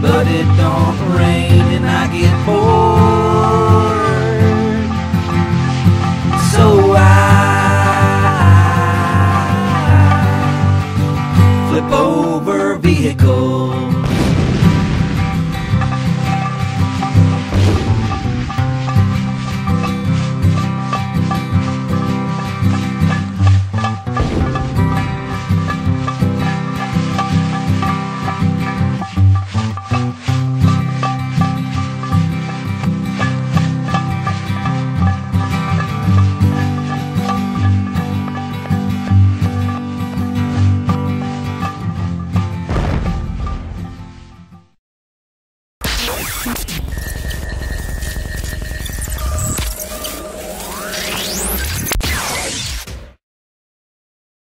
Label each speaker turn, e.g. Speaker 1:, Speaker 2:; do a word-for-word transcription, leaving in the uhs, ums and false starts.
Speaker 1: but it don't rain and I get bored. So I flip over vehicles.
Speaker 2: You